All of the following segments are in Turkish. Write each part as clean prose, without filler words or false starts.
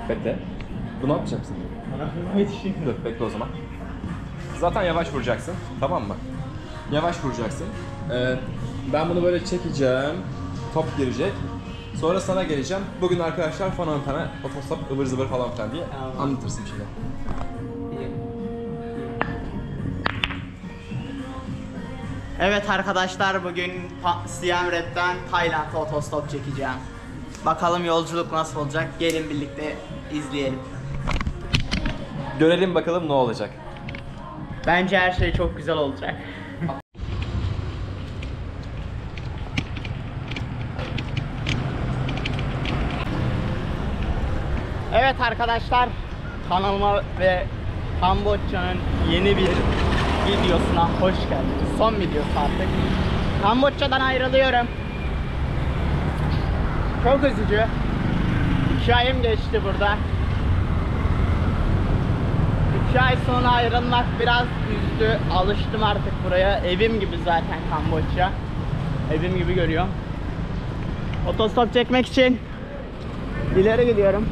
Bekle. Bunu yapacaksın. Dur bekle o zaman. Zaten yavaş vuracaksın. Tamam mı? Yavaş vuracaksın. Ben bunu böyle çekeceğim. Top girecek. Sonra sana geleceğim. Bugün arkadaşlar falan tane otostop ıvır zıvır falan filan diye anlatırsın şimdi. Evet arkadaşlar, bugün Siem Reap'ten Tayland'a otostop çekeceğim. Bakalım yolculuk nasıl olacak? Gelin birlikte izleyelim. Görelim bakalım ne olacak. Bence her şey çok güzel olacak. Evet arkadaşlar, kanalıma ve Kamboçya'nın yeni bir videosuna hoş geldiniz. Son videosu artık. Kamboçya'dan ayrılıyorum. Çok üzücü. 2 ayım geçti burada. 2 ay sonra ayrılmak biraz üzdü. Alıştım artık buraya. Evim gibi zaten Kamboçya. Evim gibi görüyorum. Otostop çekmek için ileri gidiyorum.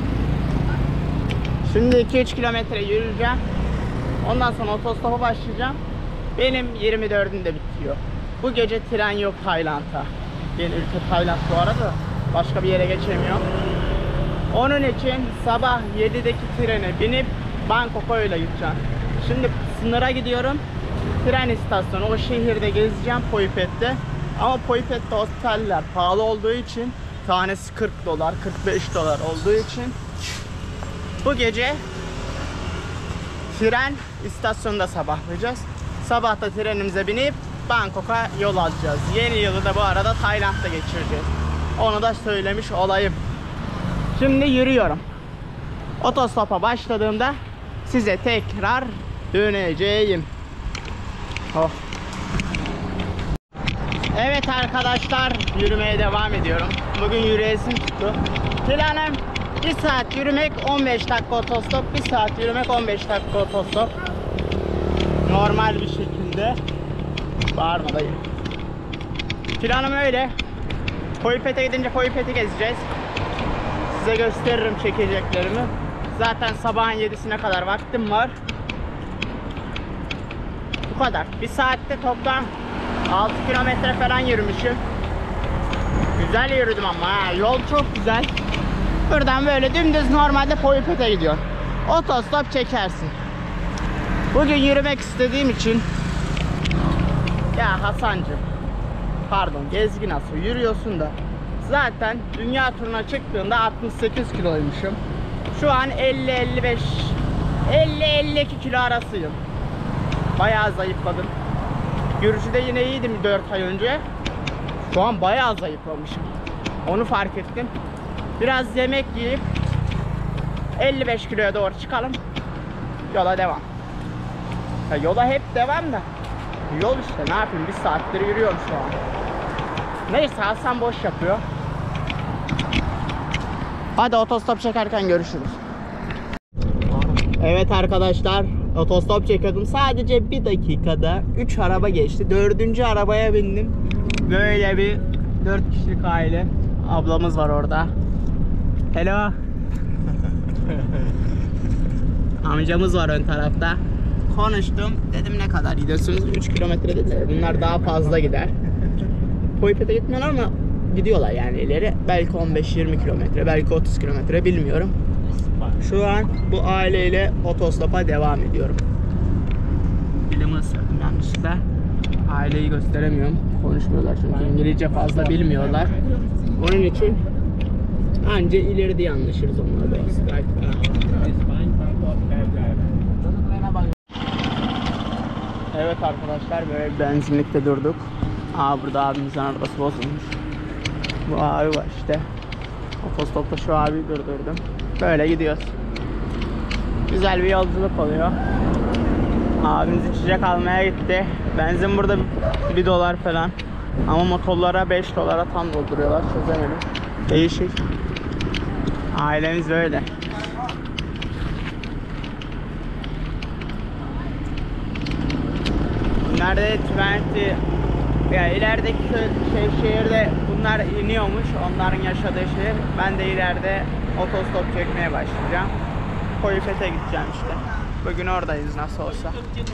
Şimdi 2-3 kilometre yürüyeceğim. Ondan sonra otostopa başlayacağım. Benim 24'ünde bitiyor. Bu gece tren yok Tayland'a. Yeni ülke Tayland bu arada. Başka bir yere geçemiyorum. Onun için sabah 7'deki trene binip Bangkok'a öyle gideceğim. Şimdi sınıra gidiyorum. Tren istasyonu. O şehirde gezeceğim Phuket. Ama Phuket'te oteller pahalı olduğu için tanesi 40 dolar, 45 dolar olduğu için bu gece tren istasyonunda sabahlayacağız. Sabah da trenimize binip Bangkok'a yol alacağız. Yeni yılı da bu arada Tayland'da geçireceğiz. Onu da söylemiş olayım. Şimdi yürüyorum. Otostopa başladığımda size tekrar döneceğim. Oh. Evet arkadaşlar, yürümeye devam ediyorum. Bugün yürüyesim tuttu. Planım 1 saat yürümek, 15 dakika otostop. 1 saat yürümek, 15 dakika otostop. Normal bir şekilde. Bağırma dayı. Planım öyle. Phuket'e gidince Phuket'i gezeceğiz. Size gösteririm çekeceklerimi. Zaten sabahın 7'sine kadar vaktim var. Bu kadar. 1 saatte toplam 6 kilometre falan yürümüşüm. Güzel yürüdüm ama ha. Yol çok güzel. Buradan böyle dümdüz normalde Phuket'e gidiyor. Otostop çekersin. Bugün yürümek istediğim için ya Hasancığım, pardon Gezgin Hasan, yürüyorsun da zaten dünya turuna çıktığında 68 kiloymuşum. Şu an 50-55 50-52 kilo arasıyım. Bayağı zayıfladım. Yürüyüşü de yine iyiydim 4 ay önce. Şu an bayağı zayıflamışım. Onu fark ettim. Biraz yemek yiyip 55 kiloya doğru çıkalım. Yola devam. Ya yola hep devam da yol işte, ne yapayım, 1 saattir yürüyorum şu an. Neyse, Hasan boş yapıyor. Hadi otostop çekerken görüşürüz. Evet arkadaşlar, otostop çekiyordum. Sadece 1 dakikada 3 araba geçti. 4. arabaya bindim. Böyle bir 4 kişilik aile. Ablamız var orada. Hello. Amcamız var ön tarafta. Konuştum. Dedim ne kadar gidiyorsunuz? 3 kilometre dediler. Bunlar daha fazla gider. Phuket'e gitmiyorlar ama gidiyorlar yani ileri. Belki 15-20 kilometre, belki 30 kilometre, bilmiyorum. Şu an bu aileyle otostopa devam ediyorum. Dilimi ısırdım yanlışlıkla. Aileyi gösteremiyorum. Konuşmuyorlar çünkü İngilizce fazla bilmiyorlar. Onun için anca ileride anlaşırız onlarla. Evet arkadaşlar, böyle bir benzinlikte durduk. Burada abimizin arabası bozulmuş. Bu abi var işte. Otostopta şu abiyi durdurdum. Böyle gidiyoruz. Güzel bir yolculuk oluyor. Abimiz içecek almaya gitti. Benzin burada 1 dolar falan. Ama motorlara 5 dolara tam dolduruyorlar. Çözemedim. Değişik. Ailemiz böyle. Nerede 20, yani ilerideki şehirde bunlar iniyormuş, onların yaşadığı şehir. Ben de ileride otostop çekmeye başlayacağım. Koyupet'e gideceğim işte. Bugün oradayız nasıl olsa.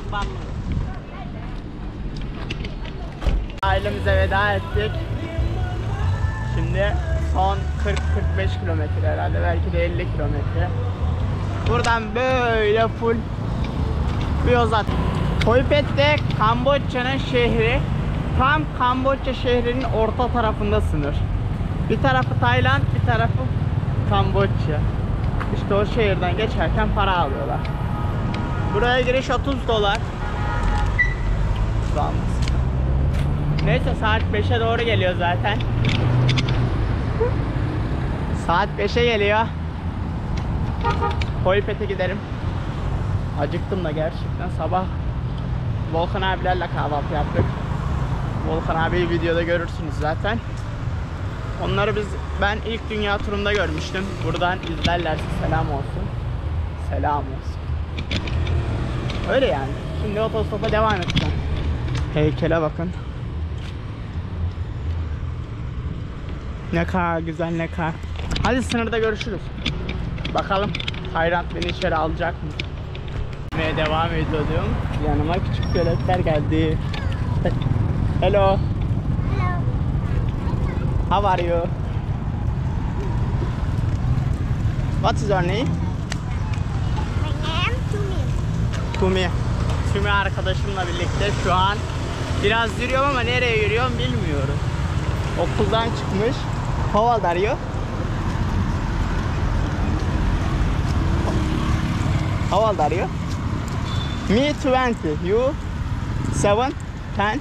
Ailemize veda ettik. Şimdi son 40-45 kilometre herhalde, belki de 50 kilometre. Buradan böyle full bir yol zaten. Koyupet de Kamboçya'nın şehri. Tam Kamboçya şehrinin orta tarafında sınır. Bir tarafı Tayland, bir tarafı Kamboçya. İşte o şehirden geçerken para alıyorlar. Buraya giriş 30 dolar. Neyse saat 5'e doğru geliyor zaten. Saat 5'e geliyor. Koyupet'e giderim. Acıktım da gerçekten. Sabah Volkan abilerle kahvaltı yaptık. Volkan abiyi videoda görürsünüz zaten. Onları ben ilk dünya turumda görmüştüm. Buradan izlerlerse selam olsun. Selam olsun. Öyle yani. Şimdi otostopa devam edeceğim. Heykele bakın. Ne kadar güzel, ne kadar. Hadi sınırda görüşürüz. Bakalım Tayland beni içeri alacak mı? Gitmeye devam ediyordum. Yanıma küçük veletler geldi. Hello. Hello. How are you? What is your name? My name Tumi. Tumi. Tumi arkadaşımla birlikte şu an biraz yürüyorum ama nereye yürüyorum bilmiyorum. Okuldan çıkmış. How old are you? How old are you? Me 20. You 7, 10, 8,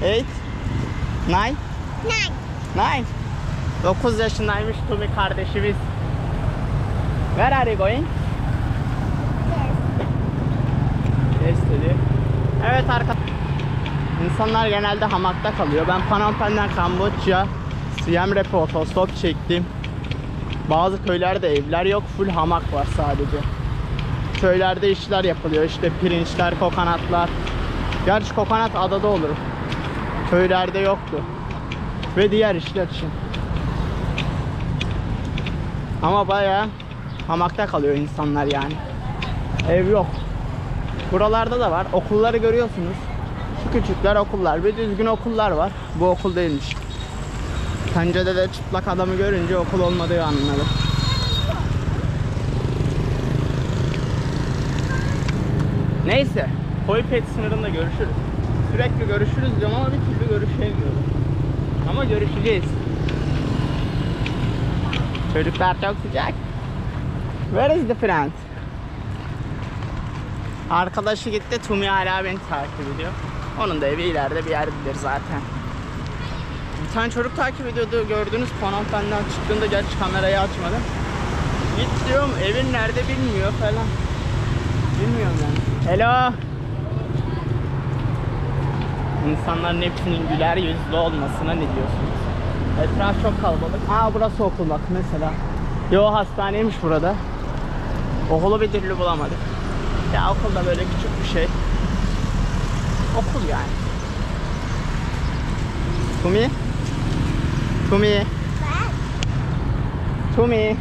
9? 9. 9 yaşındaymış Tumi kardeşimiz. Where are you going? Yes dedi. Evet arkadaşlar. İnsanlar genelde hamakta kalıyor. Ben Phnom Penh'den Kamboçya, Siem Reap'e otostop çektim. Bazı köylerde evler yok, full hamak var sadece. Köylerde işler yapılıyor, işte pirinçler, kokonatlar. Gerçi kokonat adada olur. Köylerde yoktu. Ve diğer işler için. Ama bayağı hamakta kalıyor insanlar yani. Ev yok. Buralarda da var. Okulları görüyorsunuz. Şu küçükler okullar. Bir düzgün okullar var. Bu okul değilmiş. Pencerede de çıplak adamı görünce okul olmadığı anladım. Neyse. Koyupet sınırında görüşürüz. Sürekli görüşürüz diyorum ama bir türlü görüşemiyorum. Ama görüşeceğiz. Çocuklar çok sıcak. Where is the friend? Arkadaşı gitti. Tumi hala beni takip ediyor. Onun da evi ileride bir yerdedir zaten. Bir tane çocuk takip ediyordu. Gördünüz Phnom Penh'den çıktığında, gerçi kamerayı açmadım. Git diyorum, evin nerede bilmiyor falan. Bilmiyorum yani. Hello. İnsanların hepsinin güler yüzlü olmasına ne diyorsunuz? Etraf çok kalabalık. Aa, burası okul bak mesela. Yo, hastaneymiş burada. Okulu bir türlü bulamadık. Ya okul da böyle küçük bir şey. Okul yani. Tumi? Tumi? Tumi?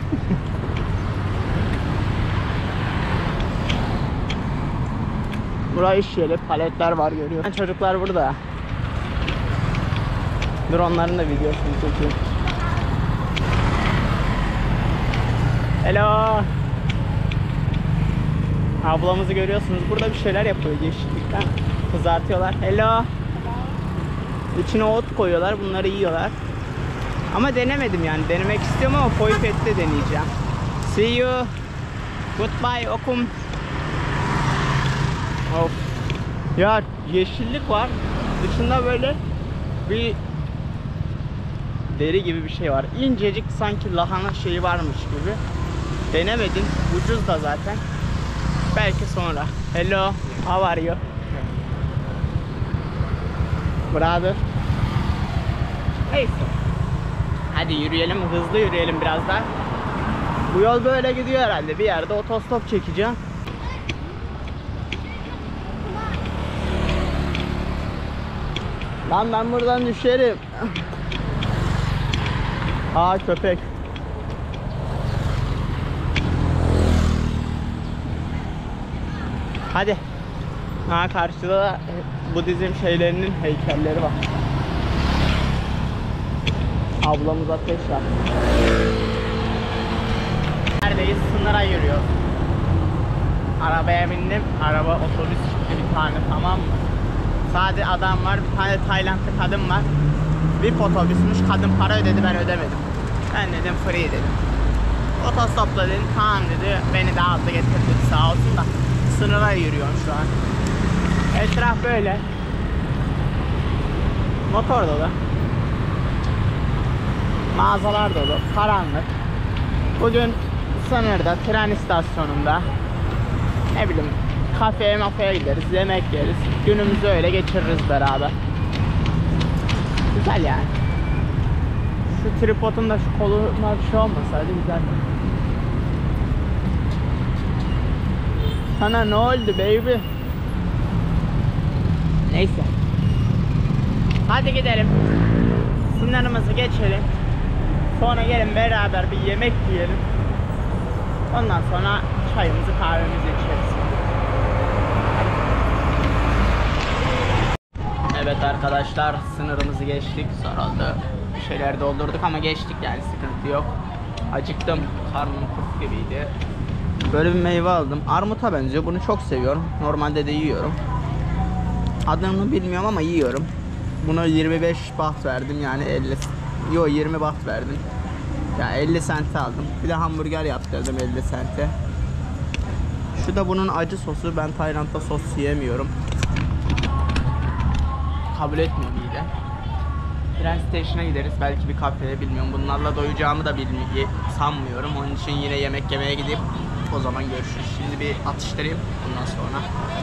Burası iş yeri, paletler var görüyorsun. Çocuklar burada. Dur onların da videosunu çekeyim. Hello. Ablamızı görüyorsunuz. Burada bir şeyler yapıyor yeşillikten. Kızartıyorlar. Hello. İçine ot koyuyorlar. Bunları yiyorlar. Ama denemedim yani. Denemek istiyorum ama Koyupet'te deneyeceğim. See you. Goodbye okum. Of. Ya yeşillik var. Dışında böyle bir deri gibi bir şey var. İncecik, sanki lahana şeyi varmış gibi. Denemedim. Ucuz da zaten. Belki sonra. Hello. How are you? Brother. Neyse. Hadi yürüyelim. Hızlı yürüyelim biraz daha. Bu yol böyle gidiyor herhalde. Bir yerde otostop çekeceğim. Lan ben buradan düşerim. Aa, köpek. Hadi. Ha, karşıda da Budizm şeylerinin heykelleri var. Ablamız ateş var. Neredeyiz? Sınıra yürüyoruz. Arabaya bindim. Araba otobüs çıktı bir tane, tamam mı? Sadece adam var, bir tane Taylandlı kadın var. VIP otobüsmüş, kadın para ödedi, ben ödemedim. Ben dedim free dedim. Otostopla dedim, tamam dedi, beni de aldı getirdi sağ olsun da. Sınıra yürüyorum şu an. Etraf böyle. Motor dolu. Mağazalar dolu, karanlık. Bugün sınırda, tren istasyonunda, ne bileyim, kafeye mafeye gideriz, yemek yeriz. Günümüzü öyle geçiririz beraber. Güzel yani. Şu tripodun da şu koluna bir şey olmasaydı güzel. Sana ne oldu baby? Neyse. Hadi gidelim. Sınırımızı geçelim. Sonra gelin beraber bir yemek yiyelim. Ondan sonra çayımızı kahvemizi içeriz. Evet arkadaşlar, sınırımızı geçtik. Sonra bir şeyler doldurduk ama geçtik yani, sıkıntı yok. Acıktım, karnım kurt gibiydi. Böyle bir meyve aldım. Armuta benziyor, bunu çok seviyorum. Normalde de yiyorum. Adını bilmiyorum ama yiyorum. Buna 25 baht verdim yani 20 baht verdim. Ya 50 sente aldım. Bir de hamburger yaptırdım 50 sente. Şu da bunun acı sosu. Ben Tayland'da sos yiyemiyorum. Kabul etmiyor mide. Tren station'a gideriz. Belki bir kafeye, bilmiyorum. Bunlarla doyacağımı da sanmıyorum. Onun için yine yemek yemeye gidip o zaman görüşürüz. Şimdi bir atıştırayım. Ondan sonra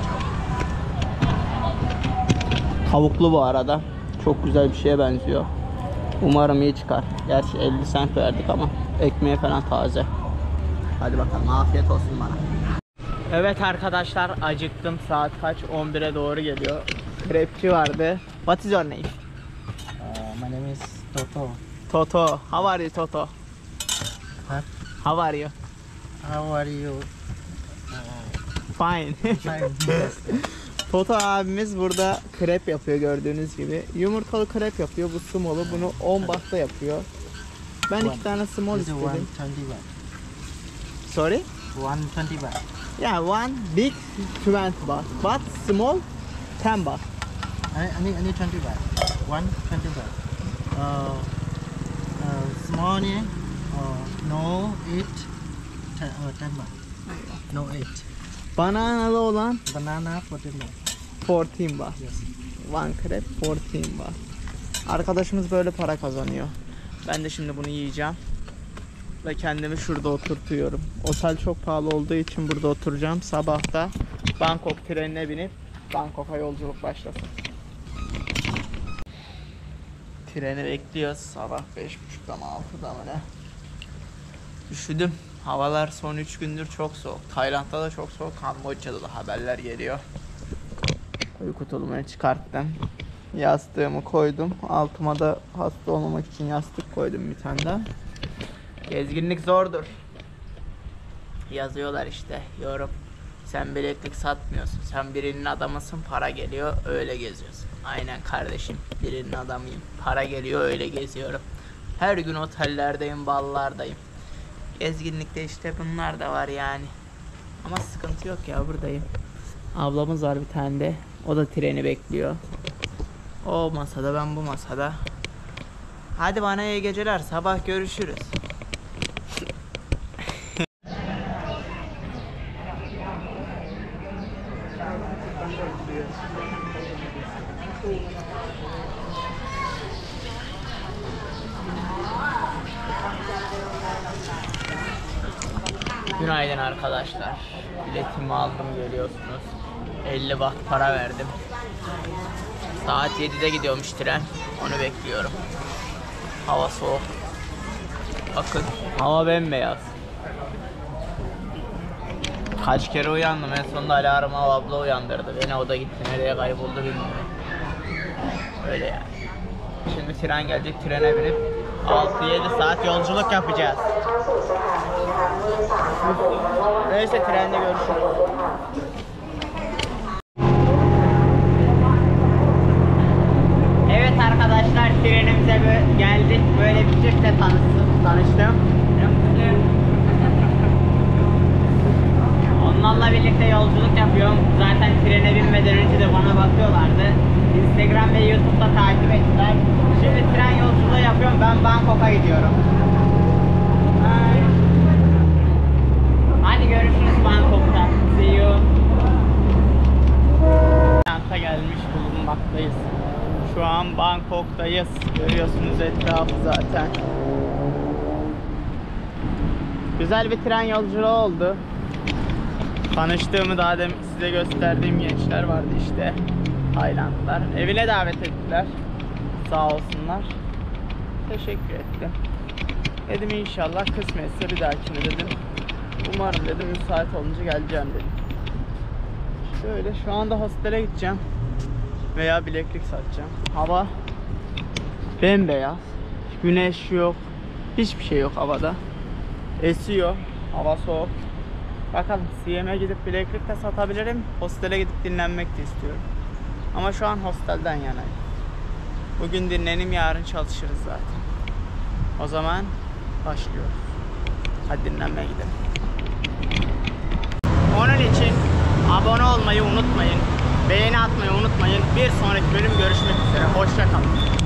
tavuklu bu arada. Çok güzel bir şeye benziyor. Umarım iyi çıkar. Gerçi 50 cent verdik ama ekmeği falan taze. Hadi bakalım, afiyet olsun bana. Evet arkadaşlar, acıktım. Saat kaç? 11'e doğru geliyor. Krepçi vardı. What is your name? My name is Toto. Toto. How are you Toto? Huh? How are you? How are you? Fine. Fine. Toto abimiz burada krep yapıyor gördüğünüz gibi. Yumurtalı krep yapıyor. Bu small'u, bunu 10 bahta yapıyor. Ben 2 tane small This is istedim. 120 baht. Sorry? 120 baht. Yeah, one big 20 baht. But small 10 baht. I need 20 baht. 120 baht. Small yeah. No 8. 10 baht. No 8. Bananalı olan Banana 14 baht. 14 baht. Yes. One crepe 14 baht. Arkadaşımız böyle para kazanıyor. Ben de şimdi bunu yiyeceğim. Ve kendimi şurada oturtuyorum. Otel çok pahalı olduğu için burada oturacağım. Sabah da Bangkok trenine binip Bangkok'a yolculuk başlasın. Treni bekliyoruz. Sabah 5.30'da mı 6'da mı ne? Üşüdüm. Havalar son 3 gündür çok soğuk. Tayland'da da çok soğuk. Kamboçya'da da haberler geliyor. Uyku tulumu çıkarttım. Yastığımı koydum. Altıma da hasta olmamak için yastık koydum bir tane daha. Gezginlik zordur. Yazıyorlar işte yorum. Sen bileklik satmıyorsun. Sen birinin adamısın, para geliyor öyle geziyorsun. Aynen kardeşim, birinin adamıyım. Para geliyor öyle geziyorum. Her gün otellerdeyim, ballardayım. Gezginlikte işte bunlar da var yani. Ama sıkıntı yok ya, buradayım. Ablamız var bir tane de. O da treni bekliyor. O masada, ben bu masada. Hadi bana iyi geceler. Sabah görüşürüz. Günaydın arkadaşlar. Biletimi aldım, görüyorsunuz. 50 baht para verdim. Saat 7'de gidiyormuş tren. Onu bekliyorum. Hava soğuk. Bakın hava bembeyaz. Kaç kere uyandım. En sonunda alarmı abla uyandırdı beni. O da gitti. Nereye kayboldu bilmiyorum. Öyle yani. Şimdi tren gelecek. Trene binip 6-7 saat yolculuk yapacağız. Neyse trende görüşürüz. tanıştım. Onlarla birlikte yolculuk yapıyorum. Zaten trene binmeden önce de bana bakıyorlardı. Instagram ve YouTube'da takip ettiler. Şimdi tren yolculuğu yapıyorum. Ben Bangkok'a gidiyorum. Hadi görüşürüz Bangkok'ta. See you. Kent'e gelmiş bulunmaktayız. Şu an Bangkok'tayız. Görüyorsunuz etrafı zaten. Güzel bir tren yolculuğu oldu. Tanıştığımı daha demin size gösterdiğim gençler vardı işte. Taylandlılar. Evine davet ettiler. Sağ olsunlar. Teşekkür ettim. Dedim inşallah kısmetse bir dahakine dedim. Umarım dedim müsait olunca geleceğim dedim. Şöyle şu anda hostele gideceğim. Veya bileklik satacağım. Hava bembeyaz. Güneş yok. Hiçbir şey yok havada. Esiyor. Hava soğuk. Bakalım CM'e gidip bileklik de satabilirim. Hostele gidip dinlenmek de istiyorum. Ama şu an hostelden yanayım. Bugün dinlenim, yarın çalışırız zaten. O zaman başlıyoruz. Hadi dinlenmeye gidelim. Onun için abone olmayı unutmayın. Beğeni atmayı unutmayın. Bir sonraki bölüm görüşmek üzere. Hoşça kalın.